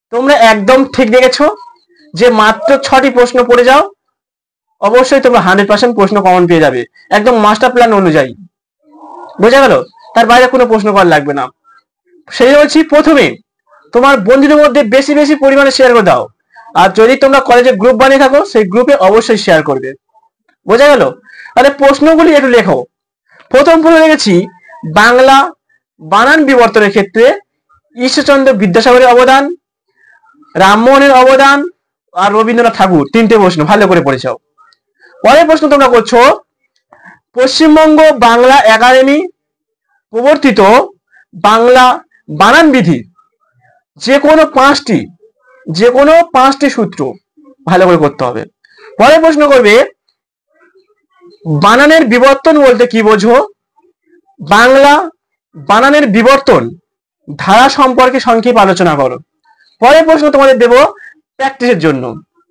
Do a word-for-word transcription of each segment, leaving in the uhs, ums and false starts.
তোমরা একদম ঠিক দেখেছো যে মাত্র ছটি প্রশ্ন পড়ে যাও, অবশ্যই তোমরা হান্ড্রেড পার্সেন্ট প্রশ্ন কমন পেয়ে যাবে, একদম মাস্টার প্ল্যান অনুযায়ী। বোঝা গেল? তার বাইরে কোনো প্রশ্ন করা লাগবে না। সেই বলছি, প্রথমে তোমার বন্ধুদের মধ্যে বেশি বেশি পরিমাণে শেয়ার করে দাও। আর যদি তোমরা কলেজে গ্রুপ বানিয়ে থাকো, সেই গ্রুপে অবশ্যই শেয়ার করবে। বোঝা গেল? তাহলে প্রশ্নগুলি একটু লেখো। প্রথম প্রশ্ন রেখেছি, বাংলা বানান বিবর্তনের ক্ষেত্রে ঈশ্বরচন্দ্র বিদ্যাসাগরের অবদান, রামমোহনের অবদান আর রবীন্দ্রনাথ ঠাকুর। তিনটে প্রশ্ন ভালো করে পড়ে যাও। পরের প্রশ্ন তোমরা করছো, পশ্চিমবঙ্গ বাংলা একাডেমি প্রবর্তিত বাংলা বানান বিধি যে কোনো পাঁচটি যে কোনো পাঁচটি সূত্র ভালো করে করতে হবে। পরের প্রশ্ন করবে, বানানের বিবর্তন বলতে কি বোঝো? বাংলা বানানের বিবর্তন ধারা সম্পর্কে সংক্ষেপ আলোচনা করো। পরের প্রশ্ন তোমাদের দেব প্র্যাকটিসের জন্য।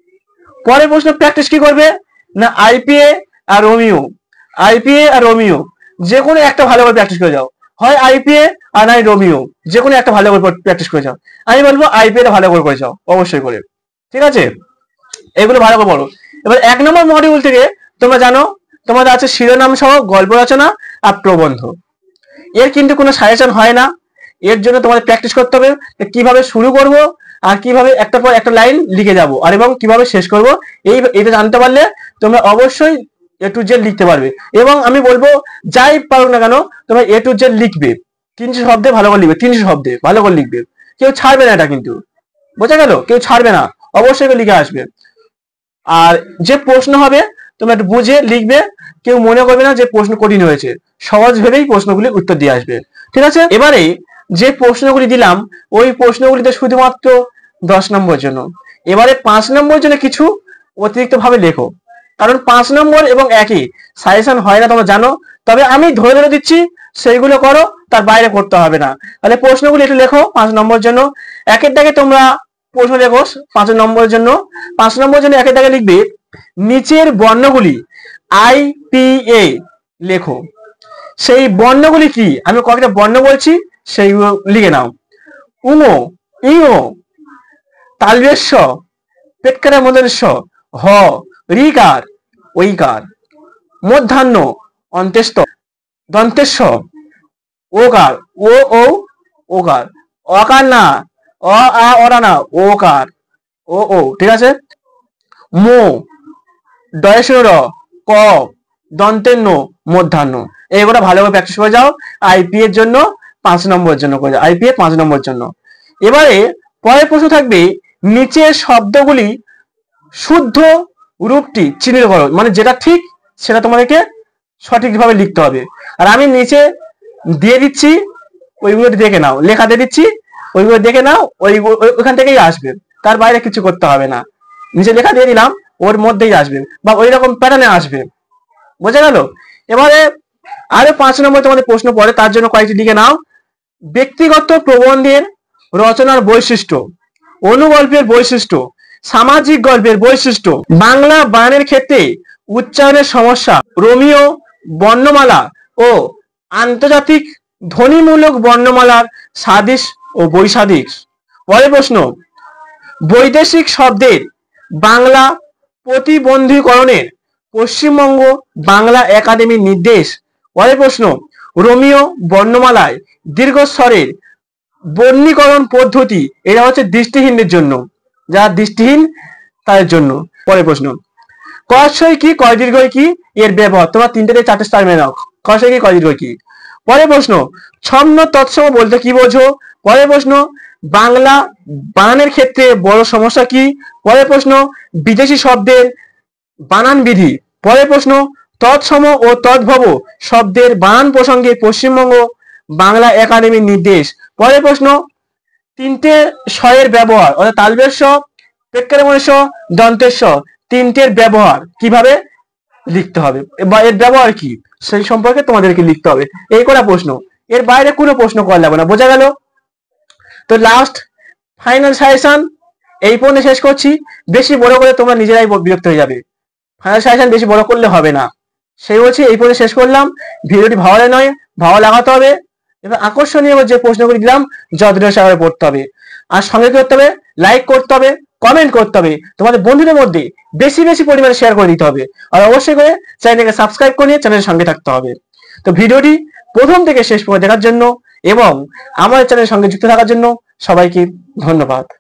পরের প্রশ্ন প্র্যাকটিস কি করবে না, আইপিএ আর রোমিও, আইপিএ আর রোমিও যে কোনো একটা ভালো করে প্র্যাকটিস করে যাও। হয় আইপিএ আর নাই রোমিও, যে কোনো একটা ভালো করে প্র্যাকটিস করে যাও। আমি বলবো আইপিএ টা ভালো করে করে যাও, অবশ্যই করে। ঠিক আছে, এগুলো ভালো করে পড়ো। এবার এক নম্বর মডিউল থেকে তোমরা জানো তোমাদের আছে শিরোনাম সহ গল্প রচনা আর প্রবন্ধ। এর কিন্তু কোনো সাজেশন হয় না, এর জন্য তোমাদের প্র্যাকটিস করতে হবে কিভাবে শুরু করব আর কিভাবে একটা পর একটা লাইন লিখে যাব, আর এবং কিভাবে শেষ করব। এই এটা জানতে পারলে তোমরা অবশ্যই এ টু জেড লিখতে পারবে। এবং আমি বলবো যাই পারো না কেন তোমরা এ টু জেড লিখবে, তিনশো শব্দে ভালো করে লিখবে, তিনশো শব্দে ভালো করে লিখবে, কেউ ছাড়বে না এটা কিন্তু। বোঝা গেল? কেউ ছাড়বে না, অবশ্যই লিখে আসবে। আর যে প্রশ্ন হবে তোমরা একটু বুঝে লিখবে, কেউ মনে করবে না যে প্রশ্ন কঠিন হয়েছে, সহজ ভেবেই প্রশ্নগুলি উত্তর দিয়ে আসবে। ঠিক আছে, এবারে যে প্রশ্নগুলি দিলাম ওই প্রশ্নগুলিতে শুধুমাত্র দশ নম্বর জন্য। এবারে পাঁচ নম্বর জন্য কিছু অতিরিক্ত ভাবে লেখো, কারণ পাঁচ নম্বর এবং একই সাজেশন হয় না তোমরা জানো, তবে আমি ধরে ধরে দিচ্ছি সেইগুলো করো, তার বাইরে করতে হবে না। তাহলে প্রশ্নগুলি একটু লেখো পাঁচ নম্বর জন্য। একের দাগে তোমরা প্রশ্ন লেখো পাঁচ নম্বরের জন্য। পাঁচ নম্বরের জন্য একের দাগে লিখবে নিচের বর্ণগুলি আই পি এ লেখো। সেই বর্ণগুলি কি আমি কয়েকটা বর্ণ বলছি, সেইগুলো লিখে নাও। উঙো, ইঙো, তালবেশ, পেটকারের মধ্যেশ, হ, রিকার, ঐকার, মধ্যাহ্ন, অন্ত্যেষ্ট, দন্তেশ, ওকার, ও ও ওকার, অকার না, অ আ অরা না, ওকার, ও ও। ঠিক আছে, মো, ডয়েশ্বর, ক, দন্তের নো, মধ্যাহ্ন। এইগুলো ভালো করে প্র্যাকটিস করে যাও। আইপি এর জন্য পাঁচ নম্বরের জন্য করে যাও, আইপি এর পাঁচ নম্বরের জন্য। এবারে পরের প্রশ্ন থাকবে, নিচের শব্দগুলি শুদ্ধ রূপটি চিহ্নিত করো, মানে যেটা ঠিক সেটা তোমাদেরকে সঠিকভাবে লিখতে হবে। আর আমি নিচে দিয়ে দিচ্ছি, ওইগুলো দেখে নাও, লেখা দিয়ে দিচ্ছি, ওইগুলো দেখে নাও, ওই ওইখান থেকেই আসবে, তার বাইরে কিছু করতে হবে না। নিচে লেখা দিয়ে দিলাম, ওর মধ্যেই আসবে বা ওই রকম প্যাটার্নে আসবে। বোঝা গেল? এবারে আরো পাঁচ নম্বর তোমাদের প্রশ্ন পড়ে, তার জন্য কয়েকটি লিখে নাও। ব্যক্তিগত প্রবন্ধের রচনার বৈশিষ্ট্য, অনুগল্পের বৈশিষ্ট্য, সামাজিক গল্পের বৈশিষ্ট্য, বাংলা বানানের ক্ষেত্রে উচ্চারণের সমস্যা, রোমিও বর্ণমালা ও আন্তর্জাতিক ধ্বনিমূলক বর্ণমালার সাদৃশ ও বৈসাদৃশ। পরের প্রশ্ন, বৈদেশিক শব্দের বাংলা প্রতিবন্ধীকরণের পশ্চিমবঙ্গ বাংলা একাডেমির নির্দেশ। পরের প্রশ্ন, রোমিও বর্ণমালায় দীর্ঘস্বরের বর্ণীকরণ পদ্ধতি, এটা হচ্ছে দৃষ্টিহীনদের জন্য, যারা দৃষ্টিহীন তাদের জন্য। পরের প্রশ্ন, কষই কি কয় দীর্ঘই কি এর ব্যবহার, তোমরা তিনটে থেকে চারটে স্টার মেনে নাও, কষই কি কয় দীর্ঘই কি। পরের প্রশ্ন, ছন্ন তৎসম বলতে কি বোঝো। পরের প্রশ্ন, বাংলা বানানের ক্ষেত্রে বড় সমস্যা কি। পরের প্রশ্ন, বিদেশি শব্দের বানান বিধি। পরের প্রশ্ন, তৎসম ও তদ্ভব শব্দের বানান প্রসঙ্গে পশ্চিমবঙ্গ বাংলা একাডেমির নির্দেশ। পরের প্রশ্ন, তিনটে স্বয়ের ব্যবহার, অর্থাৎ তালবেশ, পেটকারের মধ্যেশ, দন্তেশ, তিনটের ব্যবহার কিভাবে লিখতে হবে বা এর ব্যবহার কি সেই সম্পর্কে তোমাদেরকে লিখতে হবে। এই কটা প্রশ্ন, এর বাইরে কোনো প্রশ্ন করা যাবে না। বোঝা গেল? তো লাস্ট ফাইনাল সাজেশন এই পর্যন্ত শেষ করছি। বেশি বড় করে তোমরা নিজেরাই বিরক্ত হয়ে যাবে, ফাইনাল সাজেশন বেশি বড় করলে হবে না, সেই বলছি এই পর্যন্ত শেষ করলাম। ভিডিওটি ভালো নয়, ভালো লাগাতে হবে। এবার আকর্ষণীয় যে প্রশ্নগুলি দিলাম যত্নের সাথে পড়তে হবে। আর সঙ্গে করতে হবে লাইক করতে হবে, কমেন্ট করতে হবে, তোমাদের বন্ধুদের মধ্যে বেশি বেশি পরিমাণে শেয়ার করে দিতে হবে, আর অবশ্যই করে চ্যানেলকে সাবস্ক্রাইব করে নিয়ে চ্যানেলের সঙ্গে থাকতে হবে। তো ভিডিওটি প্রথম থেকে শেষ পর্যন্ত দেখার জন্য এবং আমাদের চ্যানেলের সঙ্গে যুক্ত থাকার জন্য সবাইকে ধন্যবাদ।